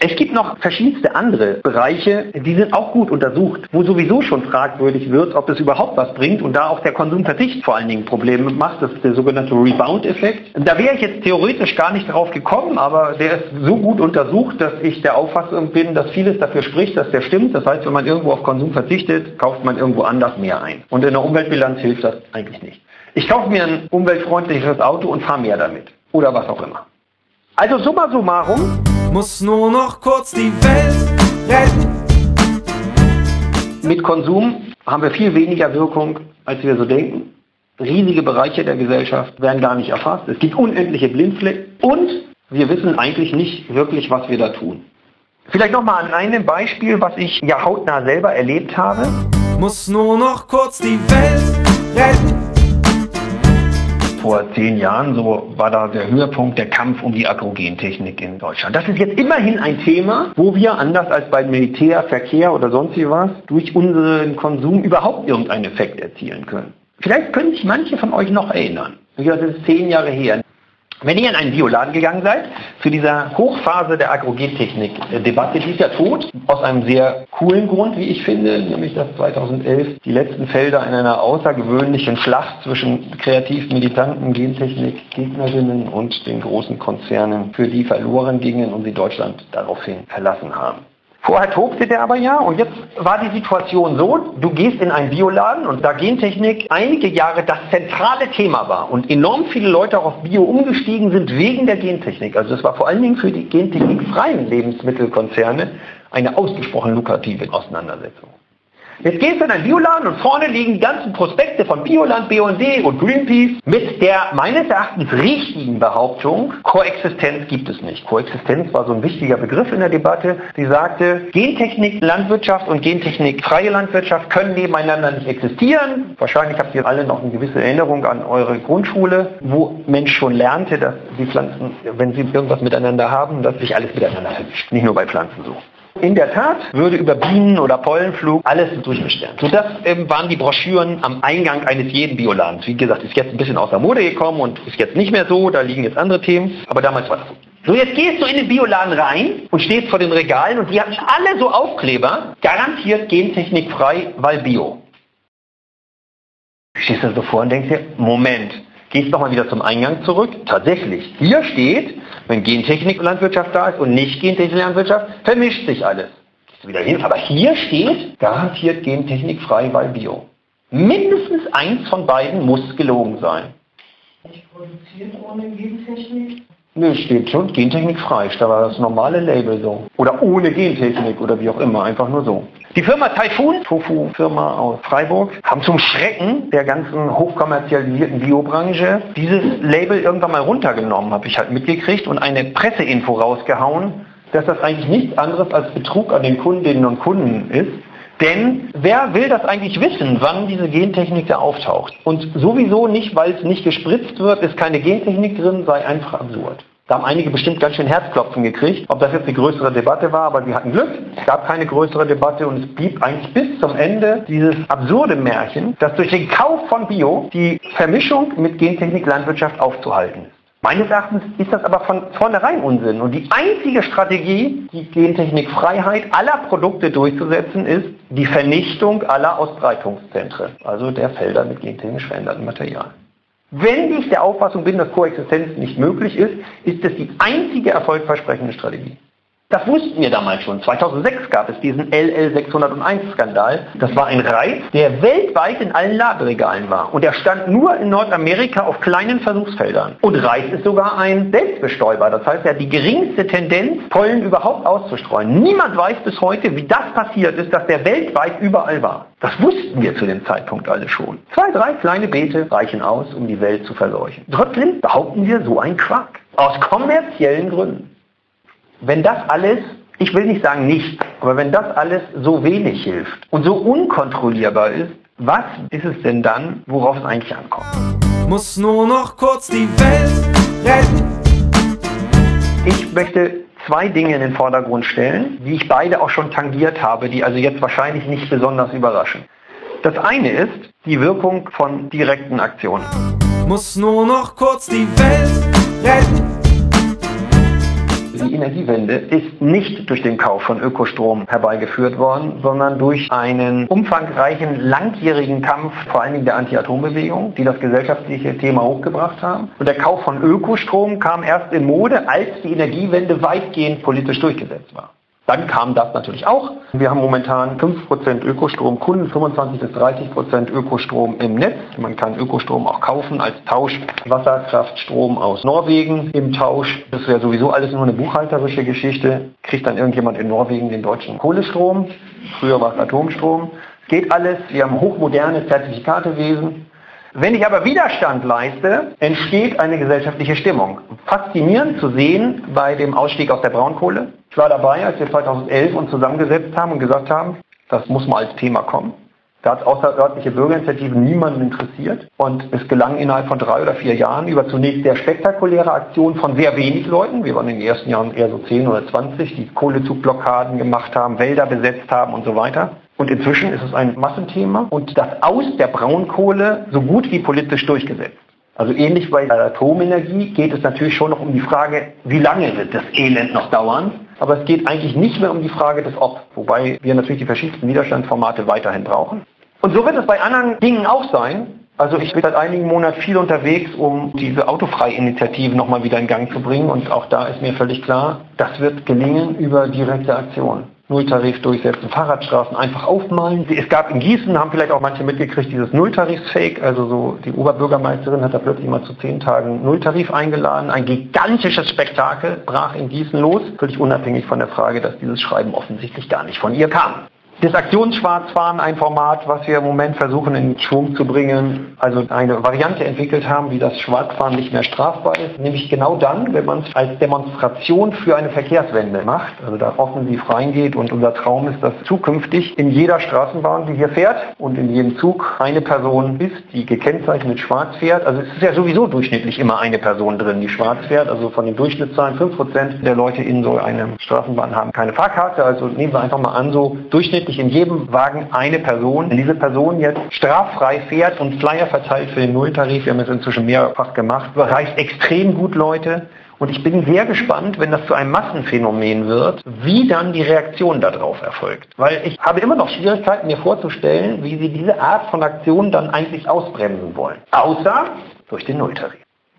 Speaker 1: Es gibt noch verschiedenste andere Bereiche, die sind auch gut untersucht, wo sowieso schon fragwürdig wird, ob es überhaupt was bringt und da auch der Konsumverzicht vor allen Dingen Probleme macht. Das ist der sogenannte Rebound-Effekt. Da wäre ich jetzt theoretisch gar nicht drauf gekommen, aber der ist so gut untersucht, dass ich der Auffassung bin, dass vieles dafür spricht, dass der stimmt. Das heißt, wenn man irgendwo auf Konsum verzichtet, kauft man irgendwo anders mehr ein. Und in der Umweltbilanz hilft das eigentlich nicht. Ich kaufe mir ein umweltfreundlicheres Auto und fahre mehr damit. Oder was auch immer. Also summa summarum,
Speaker 2: muss nur noch kurz die Welt retten.
Speaker 1: Mit Konsum haben wir viel weniger Wirkung, als wir so denken. Riesige Bereiche der Gesellschaft werden gar nicht erfasst. Es gibt unendliche Blindflecken und wir wissen eigentlich nicht wirklich, was wir da tun. Vielleicht nochmal an einem Beispiel, was ich ja hautnah selber erlebt habe.
Speaker 2: Muss nur noch kurz die Welt retten.
Speaker 1: Vor 10 Jahren, so war da der Höhepunkt der Kampf um die Agrogentechnik in Deutschland. Das ist jetzt immerhin ein Thema, wo wir, anders als beim Militär, Verkehr oder sonst wie was, durch unseren Konsum überhaupt irgendeinen Effekt erzielen können. Vielleicht können sich manche von euch noch erinnern. Das ist 10 Jahre her. Wenn ihr in einen Bioladen gegangen seid, zu dieser Hochphase der Agrogentechnik-Debatte, die ist ja tot, aus einem sehr coolen Grund, wie ich finde, nämlich dass 2011 die letzten Felder in einer außergewöhnlichen Schlacht zwischen kreativ militanten Gentechnik-Gegnerinnen und den großen Konzernen für die verloren gingen und sie Deutschland daraufhin verlassen haben. Vorher tobte der aber ja und jetzt war die Situation so, du gehst in einen Bioladen und da Gentechnik einige Jahre das zentrale Thema war und enorm viele Leute auch auf Bio umgestiegen sind wegen der Gentechnik. Also das war vor allen Dingen für die gentechnikfreien Lebensmittelkonzerne eine ausgesprochen lukrative Auseinandersetzung. Jetzt gehst du in einen Bioladen und vorne liegen die ganzen Prospekte von Bioland, BUND und Greenpeace mit der meines Erachtens richtigen Behauptung, Koexistenz gibt es nicht. Koexistenz war so ein wichtiger Begriff in der Debatte. Sie sagte, Gentechnik, Landwirtschaft und Gentechnik, freie Landwirtschaft können nebeneinander nicht existieren. Wahrscheinlich habt ihr alle noch eine gewisse Erinnerung an eure Grundschule, wo Mensch schon lernte, dass die Pflanzen, wenn sie irgendwas miteinander haben, dass sich alles miteinander vermischt. Nicht nur bei Pflanzen so. In der Tat würde über Bienen oder Pollenflug alles durchmischt werden. So das waren die Broschüren am Eingang eines jeden Bioladens. Wie gesagt, ist jetzt ein bisschen aus der Mode gekommen und ist jetzt nicht mehr so, da liegen jetzt andere Themen, aber damals war das so. So, jetzt gehst du in den Bioladen rein und stehst vor den Regalen und die hatten alle so Aufkleber, garantiert gentechnikfrei, weil Bio. Du stehst da so vor und denkst dir, Moment, gehst nochmal wieder zum Eingang zurück. Tatsächlich, hier steht, wenn Gentechnik-Landwirtschaft da ist und nicht Gentechnik-Landwirtschaft, vermischt sich alles. Gehst du wieder hin, aber hier steht, garantiert gentechnikfrei, weil Bio. Mindestens eins von beiden muss gelogen sein.
Speaker 3: Nicht produziert ohne Gentechnik?
Speaker 1: Nö, steht schon gentechnikfrei, da war das normale Label so. Oder ohne Gentechnik oder wie auch immer, einfach nur so. Die Firma Typhoon, Tofu-Firma aus Freiburg, haben zum Schrecken der ganzen hochkommerzialisierten Biobranche dieses Label irgendwann mal runtergenommen, habe ich halt mitgekriegt, und eine Presseinfo rausgehauen, dass das eigentlich nichts anderes als Betrug an den Kundinnen und Kunden ist. Denn wer will das eigentlich wissen, wann diese Gentechnik da auftaucht? Und sowieso nicht, weil es nicht gespritzt wird, ist keine Gentechnik drin, sei einfach absurd. Da haben einige bestimmt ganz schön Herzklopfen gekriegt, ob das jetzt eine größere Debatte war, aber wir hatten Glück. Es gab keine größere Debatte und es blieb eigentlich bis zum Ende dieses absurde Märchen, dass durch den Kauf von Bio die Vermischung mit Gentechnik-Landwirtschaft aufzuhalten ist. Meines Erachtens ist das aber von vornherein Unsinn. Und die einzige Strategie, die Gentechnikfreiheit aller Produkte durchzusetzen, ist die Vernichtung aller Ausbreitungszentren, also der Felder mit gentechnisch verändertem Material. Wenn ich der Auffassung bin, dass Koexistenz nicht möglich ist, ist es die einzige erfolgversprechende Strategie. Das wussten wir damals schon. 2006 gab es diesen LL601-Skandal. Das war ein Reis, der weltweit in allen Laderegalen war. Und er stand nur in Nordamerika auf kleinen Versuchsfeldern. Und Reis ist sogar ein Selbstbestäuber. Das heißt, er hat die geringste Tendenz, Pollen überhaupt auszustreuen. Niemand weiß bis heute, wie das passiert ist, dass der weltweit überall war. Das wussten wir zu dem Zeitpunkt alle schon. 2, 3 kleine Beete reichen aus, um die Welt zu verseuchen. Trotzdem behaupten wir so ein Quark. Aus kommerziellen Gründen. Wenn das alles, ich will nicht sagen nicht, aber wenn das alles so wenig hilft und so unkontrollierbar ist, was ist es denn dann, worauf es eigentlich ankommt?
Speaker 2: Muss nur noch kurz die Welt retten.
Speaker 1: Ich möchte 2 Dinge in den Vordergrund stellen, die ich beide auch schon tangiert habe, die also jetzt wahrscheinlich nicht besonders überraschen. Das eine ist die Wirkung von direkten Aktionen.
Speaker 2: Muss nur noch kurz die Welt retten.
Speaker 1: die Energiewende ist nicht durch den Kauf von Ökostrom herbeigeführt worden, sondern durch einen umfangreichen, langjährigen Kampf, vor allen Dingen der Anti-Atom-Bewegung, die das gesellschaftliche Thema hochgebracht haben. Und der Kauf von Ökostrom kam erst in Mode, als die Energiewende weitgehend politisch durchgesetzt war. Dann kam das natürlich auch. Wir haben momentan 5% Ökostromkunden, 25-30% Ökostrom im Netz. Man kann Ökostrom auch kaufen als Tausch. Wasserkraftstrom aus Norwegen im Tausch. Das wäre sowieso alles nur eine buchhalterische Geschichte. Kriegt dann irgendjemand in Norwegen den deutschen Kohlestrom. Früher war es Atomstrom. Geht alles. Wir haben hochmoderne Zertifikatewesen. Wenn ich aber Widerstand leiste, entsteht eine gesellschaftliche Stimmung. Faszinierend zu sehen bei dem Ausstieg aus der Braunkohle. Ich war dabei, als wir 2011 uns zusammengesetzt haben und gesagt haben, das muss mal als Thema kommen. Da hat außerörtliche Bürgerinitiativen niemanden interessiert. Und es gelang innerhalb von 3 oder 4 Jahren über zunächst sehr spektakuläre Aktionen von sehr wenig Leuten. Wir waren in den ersten Jahren eher so 10 oder 20, die Kohlezugblockaden gemacht haben, Wälder besetzt haben und so weiter. Und inzwischen ist es ein Massenthema und das Aus der Braunkohle so gut wie politisch durchgesetzt. Also ähnlich bei der Atomenergie geht es natürlich schon noch um die Frage, wie lange wird das Elend noch dauern? Aber es geht eigentlich nicht mehr um die Frage des Ob, wobei wir natürlich die verschiedensten Widerstandsformate weiterhin brauchen. Und so wird es bei anderen Dingen auch sein. Also ich bin seit einigen Monaten viel unterwegs, um diese Autofrei-Initiative nochmal wieder in Gang zu bringen. Und auch da ist mir völlig klar, das wird gelingen über direkte Aktion. Nulltarif durchsetzen, Fahrradstraßen einfach aufmalen. Es gab in Gießen, haben vielleicht auch manche mitgekriegt, dieses Nulltarifsfake. Also so die Oberbürgermeisterin hat da plötzlich mal zu 10 Tagen Nulltarif eingeladen. Ein gigantisches Spektakel brach in Gießen los, völlig unabhängig von der Frage, dass dieses Schreiben offensichtlich gar nicht von ihr kam. Das Aktionsschwarzfahren, ein Format, was wir im Moment versuchen in Schwung zu bringen, also eine Variante entwickelt haben, wie das Schwarzfahren nicht mehr strafbar ist, nämlich genau dann, wenn man es als Demonstration für eine Verkehrswende macht, also da offensiv reingeht und unser Traum ist, dass zukünftig in jeder Straßenbahn, die hier fährt und in jedem Zug eine Person ist, die gekennzeichnet schwarz fährt. Also es ist ja sowieso durchschnittlich immer eine Person drin, die schwarz fährt, also von den Durchschnittszahlen 5% der Leute in so einer Straßenbahn haben keine Fahrkarte, also nehmen wir einfach mal an, so durchschnittlich in jedem Wagen eine Person. Wenn diese Person jetzt straffrei fährt und Flyer verteilt für den Nulltarif, wir haben es inzwischen mehrfach gemacht, reicht extrem gut Leute. Und ich bin sehr gespannt, wenn das zu einem Massenphänomen wird, wie dann die Reaktion darauf erfolgt. Weil ich habe immer noch Schwierigkeiten, mir vorzustellen, wie sie diese Art von Aktion dann eigentlich ausbremsen wollen. Außer durch den Nulltarif.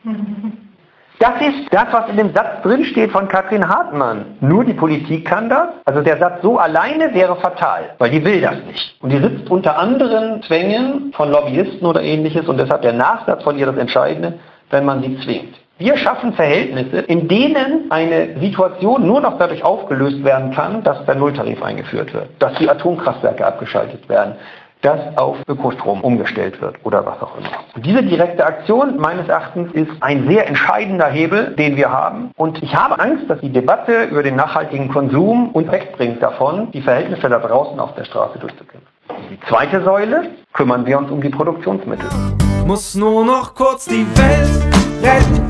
Speaker 1: Das ist das, was in dem Satz drinsteht von Katrin Hartmann. Nur die Politik kann das. Also der Satz so alleine wäre fatal, weil die will das nicht. Und die sitzt unter anderen Zwängen von Lobbyisten oder ähnliches und deshalb der Nachsatz von ihr das Entscheidende, wenn man sie zwingt. Wir schaffen Verhältnisse, in denen eine Situation nur noch dadurch aufgelöst werden kann, dass der Nulltarif eingeführt wird, dass die Atomkraftwerke abgeschaltet werden, dass auf Ökostrom umgestellt wird oder was auch immer. Und diese direkte Aktion meines Erachtens ist ein sehr entscheidender Hebel, den wir haben. Und ich habe Angst, dass die Debatte über den nachhaltigen Konsum uns wegbringt davon, die Verhältnisse da draußen auf der Straße durchzukämpfen. Die zweite Säule, kümmern wir uns um die Produktionsmittel.
Speaker 2: Muss nur noch kurz die Welt retten.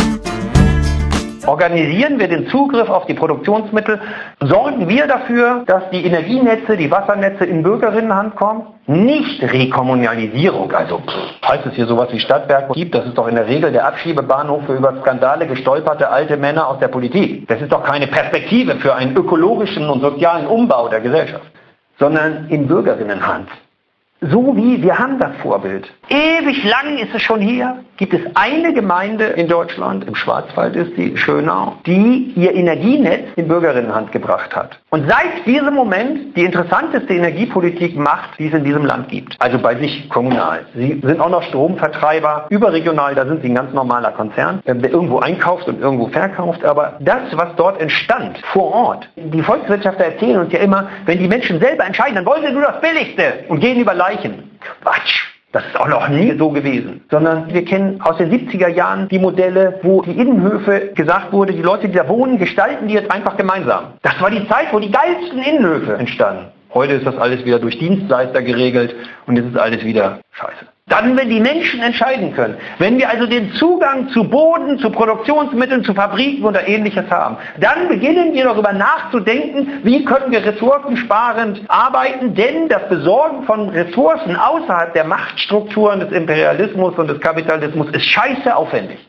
Speaker 1: Organisieren wir den Zugriff auf die Produktionsmittel, sorgen wir dafür, dass die Energienetze, die Wassernetze in Bürgerinnenhand kommen. Nicht Rekommunalisierung, also falls es hier sowas wie Stadtwerke gibt, das ist doch in der Regel der Abschiebebahnhof für über Skandale gestolperte alte Männer aus der Politik. Das ist doch keine Perspektive für einen ökologischen und sozialen Umbau der Gesellschaft, sondern in Bürgerinnenhand. So wie wir haben das Vorbild. Ewig lang ist es schon hier. Gibt es eine Gemeinde in Deutschland, im Schwarzwald ist die, Schönau, die ihr Energienetz in Bürgerinnenhand gebracht hat. Und seit diesem Moment die interessanteste Energiepolitik macht, die es in diesem Land gibt. Also bei sich kommunal. Sie sind auch noch Stromvertreiber, überregional, da sind sie ein ganz normaler Konzern, der irgendwo einkauft und irgendwo verkauft. Aber das, was dort entstand, vor Ort, die Volkswirtschaftler erzählen uns ja immer, wenn die Menschen selber entscheiden, dann wollen sie nur das Billigste und gehen über Leichen. Quatsch! Das ist auch noch nie so gewesen. Sondern wir kennen aus den 70er Jahren die Modelle, wo die Innenhöfe gesagt wurde, die Leute, die da wohnen, gestalten die jetzt einfach gemeinsam. Das war die Zeit, wo die geilsten Innenhöfe entstanden. Heute ist das alles wieder durch Dienstleister geregelt und jetzt ist alles wieder scheiße. Dann, wenn die Menschen entscheiden können, wenn wir also den Zugang zu Boden, zu Produktionsmitteln, zu Fabriken oder Ähnliches haben, dann beginnen wir darüber nachzudenken, wie können wir ressourcensparend arbeiten, denn das Besorgen von Ressourcen außerhalb der Machtstrukturen des Imperialismus und des Kapitalismus ist scheiße aufwendig.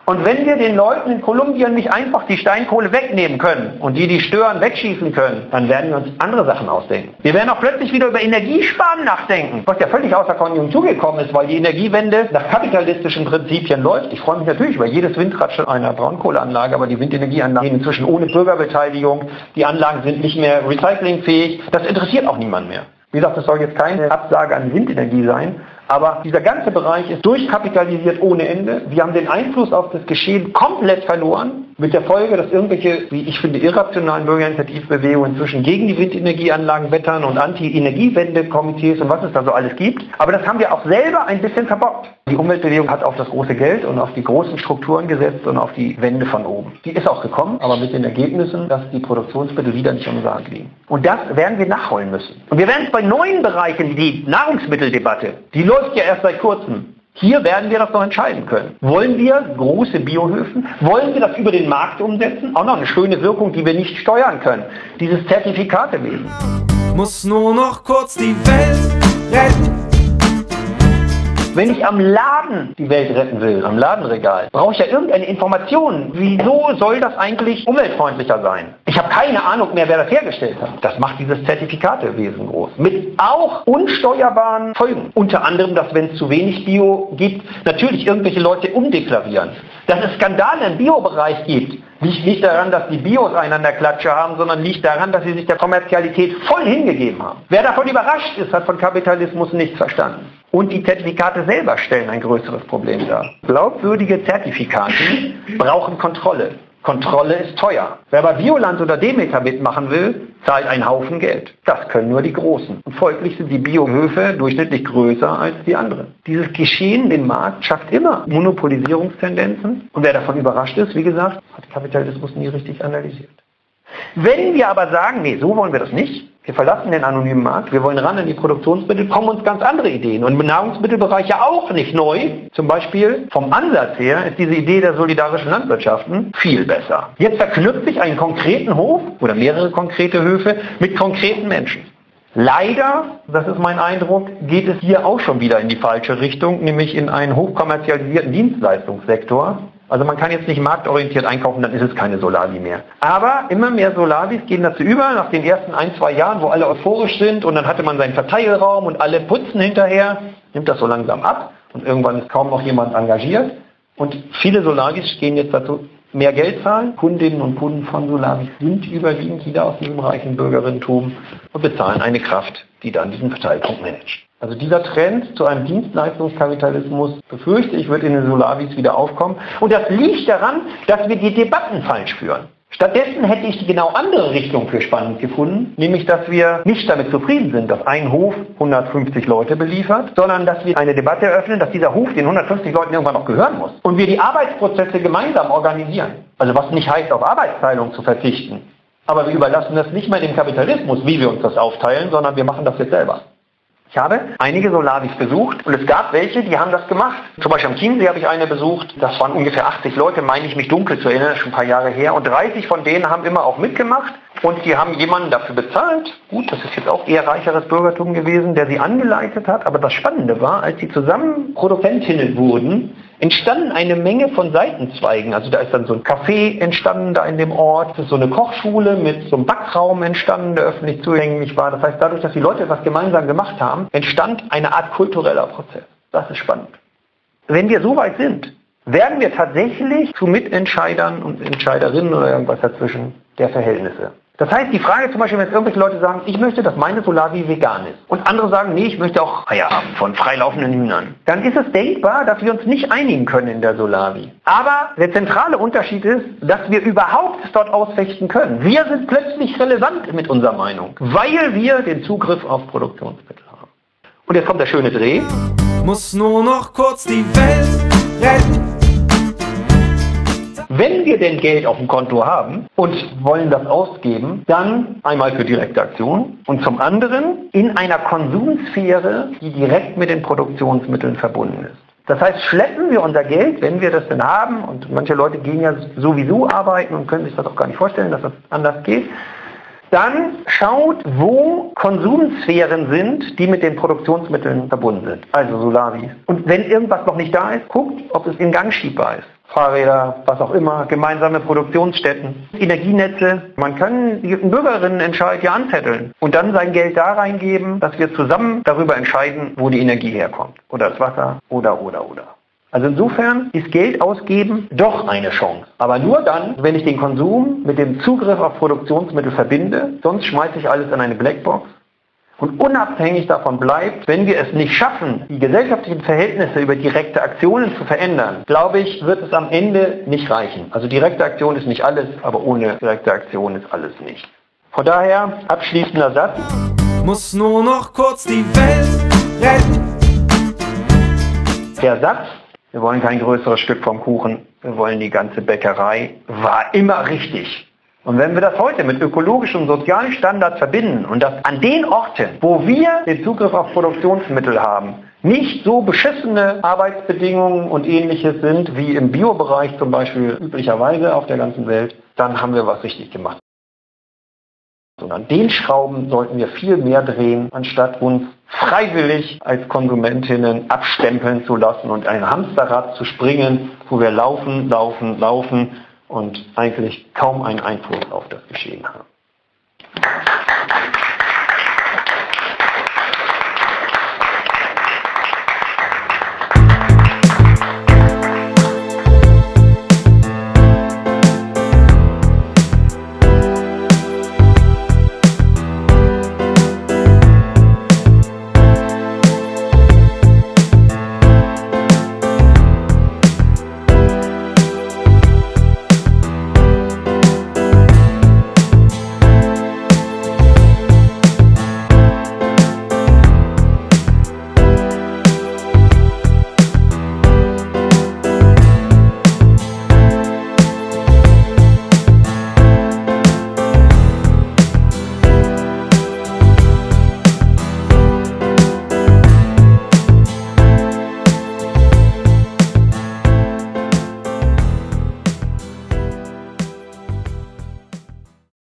Speaker 1: Und wenn wir den Leuten in Kolumbien nicht einfach die Steinkohle wegnehmen können und die stören, wegschießen können, dann werden wir uns andere Sachen ausdenken. Wir werden auch plötzlich wieder über Energiesparen nachdenken, was ja völlig außer Konjunktur gekommen ist, weil die Energiewende nach kapitalistischen Prinzipien läuft. Ich freue mich natürlich über jedes Windrad einer Braunkohleanlage, aber die Windenergieanlagen gehen inzwischen ohne Bürgerbeteiligung. Die Anlagen sind nicht mehr recyclingfähig. Das interessiert auch niemand mehr. Wie gesagt, das soll jetzt keine Absage an Windenergie sein, aber dieser ganze Bereich ist durchkapitalisiert ohne Ende. Wir haben den Einfluss auf das Geschehen komplett verloren, mit der Folge, dass irgendwelche, wie ich finde, irrationalen Bürgerinitiativbewegungen inzwischen gegen die Windenergieanlagen wettern und Anti-Energiewende-Komitees und was es da so alles gibt. Aber das haben wir auch selber ein bisschen verbockt. Die Umweltbewegung hat auf das große Geld und auf die großen Strukturen gesetzt und auf die Wende von oben. Die ist auch gekommen, aber mit den Ergebnissen, dass die Produktionsmittel wieder nicht am Sarg liegen. Und das werden wir nachholen müssen. Und wir werden es bei neuen Bereichen, die Nahrungsmitteldebatte, die läuft ja erst seit kurzem. Hier werden wir das noch entscheiden können. Wollen wir große Biohöfen? Wollen wir das über den Markt umsetzen? Auch noch eine schöne Wirkung, die wir nicht steuern können. Dieses Zertifikatewesen.
Speaker 2: Muss nur noch kurz die Welt retten.
Speaker 1: Wenn ich am Laden die Welt retten will, am Ladenregal, brauche ich ja irgendeine Information. Wieso soll das eigentlich umweltfreundlicher sein? Ich habe keine Ahnung mehr, wer das hergestellt hat. Das macht dieses Zertifikatewesen groß. Mit auch unsteuerbaren Folgen. Unter anderem, dass wenn es zu wenig Bio gibt, natürlich irgendwelche Leute umdeklarieren. Dass es Skandale im Biobereich gibt, liegt nicht daran, dass die Bios einen an der Klatsche haben, sondern liegt daran, dass sie sich der Kommerzialität voll hingegeben haben. Wer davon überrascht ist, hat von Kapitalismus nichts verstanden. Und die Zertifikate selber stellen ein größeres Problem dar. Glaubwürdige Zertifikate brauchen Kontrolle. Kontrolle ist teuer. Wer bei Bioland oder Demeter mitmachen will, zahlt einen Haufen Geld. Das können nur die Großen. Und folglich sind die Biohöfe durchschnittlich größer als die anderen. Dieses Geschehen, den Markt, schafft immer Monopolisierungstendenzen. Und wer davon überrascht ist, wie gesagt, hat Kapitalismus nie richtig analysiert. Wenn wir aber sagen, nee, so wollen wir das nicht, wir verlassen den anonymen Markt, wir wollen ran an die Produktionsmittel, kommen uns ganz andere Ideen. Und im Nahrungsmittelbereich ja auch nicht neu. Zum Beispiel vom Ansatz her ist diese Idee der solidarischen Landwirtschaften viel besser. Jetzt verknüpfe ich einen konkreten Hof oder mehrere konkrete Höfe mit konkreten Menschen. Leider, das ist mein Eindruck, geht es hier auch schon wieder in die falsche Richtung, nämlich in einen hochkommerzialisierten Dienstleistungssektor. Also man kann jetzt nicht marktorientiert einkaufen, dann ist es keine Solavi mehr. Aber immer mehr Solavis gehen dazu über, nach den ersten 1-2 Jahren, wo alle euphorisch sind und dann hatte man seinen Verteilraum und alle putzen hinterher, nimmt das so langsam ab und irgendwann ist kaum noch jemand engagiert. Und viele Solavis gehen jetzt dazu, mehr Geld zahlen. Kundinnen und Kunden von Solavis sind überwiegend wieder aus diesem reichen Bürgerinnentum und bezahlen eine Kraft, die dann diesen Verteilpunkt managt. Also dieser Trend zu einem Dienstleistungskapitalismus, befürchte ich, wird in den Solavis wieder aufkommen. Und das liegt daran, dass wir die Debatten falsch führen. Stattdessen hätte ich die genau andere Richtung für spannend gefunden, nämlich dass wir nicht damit zufrieden sind, dass ein Hof 150 Leute beliefert, sondern dass wir eine Debatte eröffnen, dass dieser Hof den 150 Leuten irgendwann noch gehören muss. Und wir die Arbeitsprozesse gemeinsam organisieren. Also was nicht heißt, auf Arbeitsteilung zu verzichten. Aber wir überlassen das nicht mehr dem Kapitalismus, wie wir uns das aufteilen, sondern wir machen das jetzt selber. Ich habe einige Solavis besucht und es gab welche, die haben das gemacht. Zum Beispiel am Chiemsee habe ich eine besucht. Das waren ungefähr 80 Leute, meine ich mich dunkel zu erinnern, das ist schon ein paar Jahre her. Und 30 von denen haben immer auch mitgemacht und die haben jemanden dafür bezahlt. Gut, das ist jetzt auch eher reicheres Bürgertum gewesen, der sie angeleitet hat. Aber das Spannende war, als sie zusammen Produzentinnen wurden, entstanden eine Menge von Seitenzweigen. Also da ist dann so ein Café entstanden da in dem Ort, es ist so eine Kochschule mit so einem Backraum entstanden, der öffentlich zugänglich war. Das heißt, dadurch, dass die Leute etwas gemeinsam gemacht haben, entstand eine Art kultureller Prozess. Das ist spannend. Wenn wir so weit sind, werden wir tatsächlich zu Mitentscheidern und Entscheiderinnen oder irgendwas dazwischen der Verhältnisse. Das heißt, die Frage zum Beispiel, wenn jetzt irgendwelche Leute sagen, ich möchte, dass meine Solavi vegan ist und andere sagen, nee, ich möchte auch Eier haben von freilaufenden Hühnern, dann ist es denkbar, dass wir uns nicht einigen können in der Solavi. Aber der zentrale Unterschied ist, dass wir überhaupt dort ausfechten können. Wir sind plötzlich relevant mit unserer Meinung, weil wir den Zugriff auf Produktionsmittel haben. Und jetzt kommt der schöne Dreh.
Speaker 2: Muss nur noch kurz die Welt retten.
Speaker 1: Wenn wir denn Geld auf dem Konto haben und wollen das ausgeben, dann einmal für direkte Aktionen und zum anderen in einer Konsumsphäre, die direkt mit den Produktionsmitteln verbunden ist. Das heißt, schleppen wir unser Geld, wenn wir das denn haben, und manche Leute gehen ja sowieso arbeiten und können sich das auch gar nicht vorstellen, dass das anders geht, dann schaut, wo Konsumsphären sind, die mit den Produktionsmitteln verbunden sind, also Solavis. Und wenn irgendwas noch nicht da ist, guckt, ob es in Gang schiebbar ist. Fahrräder, was auch immer, gemeinsame Produktionsstätten, Energienetze. Man kann einen Bürgerinnenentscheid ja anzetteln und dann sein Geld da reingeben, dass wir zusammen darüber entscheiden, wo die Energie herkommt. Oder das Wasser, oder. Also insofern ist Geld ausgeben doch eine Chance. Aber nur dann, wenn ich den Konsum mit dem Zugriff auf Produktionsmittel verbinde, sonst schmeiße ich alles in eine Blackbox. Und unabhängig davon bleibt, wenn wir es nicht schaffen, die gesellschaftlichen Verhältnisse über direkte Aktionen zu verändern, glaube ich, wird es am Ende nicht reichen. Also direkte Aktion ist nicht alles, aber ohne direkte Aktion ist alles nicht. Von daher, abschließender Satz.
Speaker 2: Muss nur noch kurz die Welt retten.
Speaker 1: Der Satz, wir wollen kein größeres Stück vom Kuchen, wir wollen die ganze Bäckerei, war immer richtig. Und wenn wir das heute mit ökologischen und sozialen Standards verbinden und das an den Orten, wo wir den Zugriff auf Produktionsmittel haben, nicht so beschissene Arbeitsbedingungen und Ähnliches sind, wie im Biobereich zum Beispiel üblicherweise auf der ganzen Welt, dann haben wir was richtig gemacht. Und an den Schrauben sollten wir viel mehr drehen, anstatt uns freiwillig als Konsumentinnen abstempeln zu lassen und ein Hamsterrad zu springen, wo wir laufen und eigentlich kaum einen Einfluss auf das Geschehen haben.